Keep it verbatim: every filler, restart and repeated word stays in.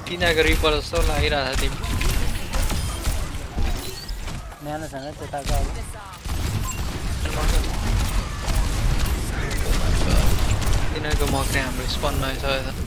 तिनीहरूको रिपर जस्तो लागिरहेको छ तिमी न्यानो छैन त्यताको अब तिनीहरूको मक्रे हाम्रो स्पन भएछ यता